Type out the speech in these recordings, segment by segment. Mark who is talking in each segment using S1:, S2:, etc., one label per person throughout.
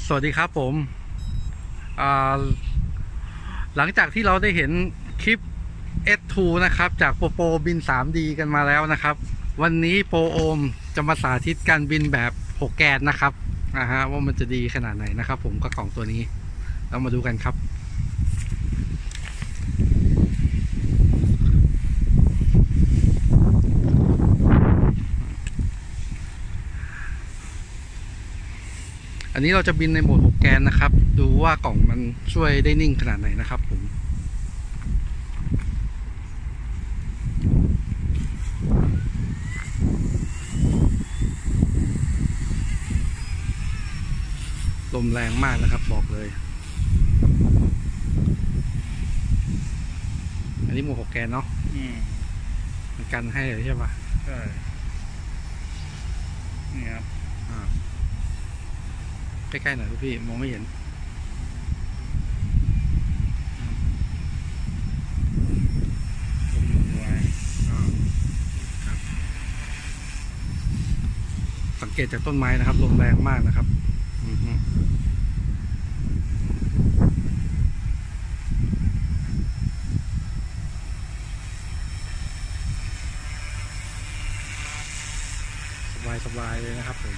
S1: สวัสดีครับผมอ่าหลังจากที่เราได้เห็นคลิป S2 นะครับจากโปโปบิน 3D กันมาแล้วนะครับวันนี้โปโอมจะมาสาธิตการบินแบบ6แกนนะครับว่ามันจะดีขนาดไหนนะครับผมกับกล่องตัวนี้เรามาดูกันครับอันนี้เราจะบินในโหมด6แกนนะครับดูว่ากล่องมันช่วยได้นิ่งขนาดไหนนะครับผมลมแรงมากนะครับบอกเลยอันนี้โหมด6แกนเนาะมันกันให้เลยใช่ปะ
S2: ใช่นี่ครับ
S1: ใกล้ๆหน่อยพี่มองไม่เห็นสังเกตจากต้นไม้นะครับลมแรงมากนะครับสบายเลยนะครับผม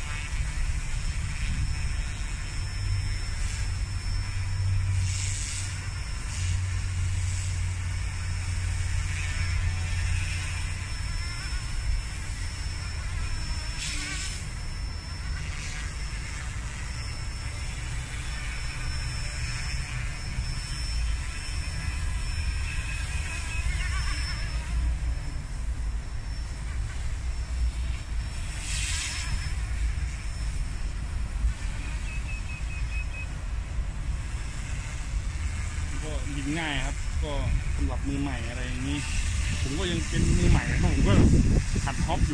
S2: ก็บินง่ายครับก็สำหรับมือใหม่อะไรอย่างนี้ผมก็ยังเป็นมือใหม่ผมก็หัดฮอปอยู่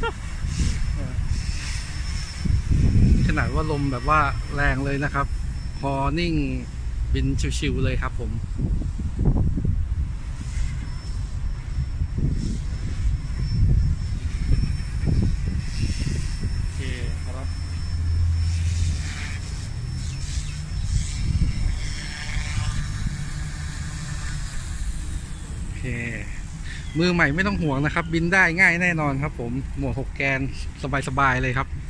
S1: ขนาดว่าลมแบบว่าแรงเลยนะครับพอนิ่งบินชิวๆเลยครับผม
S2: โอเคครับ
S1: โอเคมือใหม่ไม่ต้องห่วงนะครับบินได้ง่ายแน่นอนครับผมโหมด6แกนสบายๆเลยครับ